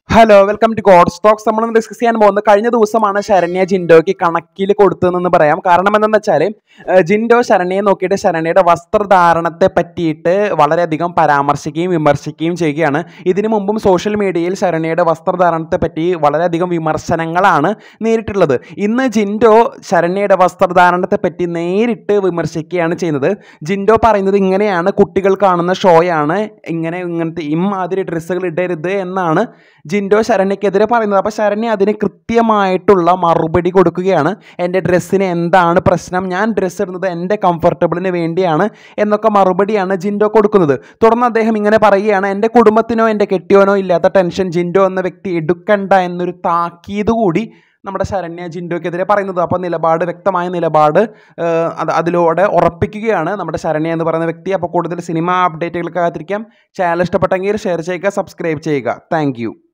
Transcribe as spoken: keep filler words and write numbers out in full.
Hello welcome to god stocks. നമ്മളൊന്ന് discuss ചെയ്യാൻ പോകുന്നത് കഴിഞ്ഞ ദിവസമാണ് ശരണ്യ ജിൻഡോയ്ക്ക് കണക്കിൽ കൊടുത്തതെന്ന് പറയാം. കാരണം എന്താണെന്ന് വെച്ചാൽ ജിൻഡോ ശരണ്യയെ നോക്കിയിട്ട് ശരണ്യയുടെ വസ്ത്രധാരണത്തെ പറ്റിയിട്ട് വളരെയധികം പരാമർശിക്കുകയും വിമർശിക്കുകയും ചെയ്യുകയാണ്. ഇതിനു മുമ്പും സോഷ്യൽ മീഡിയയിൽ ശരണ്യയുടെ വസ്ത്രധാരണത്തെ പറ്റി വളരെയധികം വിമർശനങ്ങളാണ് നേരിട്ടുള്ളത്. ഇന്ന് ജിൻഡോ ശരണ്യയുടെ വസ്ത്രധാരണത്തെ പറ്റി നേരിട്ട് വിമർശിക്കുകയാണ് ചെയ്യുന്നത്. ജിൻഡോ പറയുന്നത് ഇങ്ങനെയാണ്, കുട്ടികൾ കാണുന്ന ഷോയാണ്, ഇങ്ങനെ ഇങ്ങനത്തെ ഇമാതിരി ഡ്രസ്സുകൾ ഇടരുത് എന്നാണ് ജിൻഡോ ശരണ്യക്കെതിരെ പറയുന്നത്. അപ്പോൾ ശരണ്യ അതിന് കൃത്യമായിട്ടുള്ള മറുപടി കൊടുക്കുകയാണ്. എൻ്റെ ഡ്രസ്സിന് എന്താണ് പ്രശ്നം, ഞാൻ ഡ്രസ്സ് ഇടുന്നത് എൻ്റെ കംഫർട്ടബിളിന് വേണ്ടിയാണ് എന്നൊക്കെ മറുപടിയാണ് ജിൻഡോ കൊടുക്കുന്നത്. തുടർന്ന് അദ്ദേഹം ഇങ്ങനെ പറയുകയാണ്, എൻ്റെ കുടുംബത്തിനോ എൻ്റെ കെട്ടിയോനോ ഇല്ലാത്ത ടെൻഷൻ ജിൻഡോ എന്ന വ്യക്തി എടുക്കണ്ട എന്നൊരു താക്കീത് കൂടി നമ്മുടെ ശരണ്യ ജിൻഡോയ്ക്കെതിരെ പറയുന്നത്. അപ്പോൾ നിലപാട്, വ്യക്തമായ നിലപാട് അത് അതിലൂടെ ഉറപ്പിക്കുകയാണ് നമ്മുടെ ശരണ്യ എന്ന് പറയുന്ന വ്യക്തി. അപ്പോൾ കൂടുതൽ സിനിമ അപ്ഡേറ്റുകൾക്ക് കാത്തിരിക്കാം. ചാനൽ ഇഷ്ടപ്പെട്ടെങ്കിൽ ഷെയർ ചെയ്യുക, സബ്സ്ക്രൈബ് ചെയ്യുക. താങ്ക്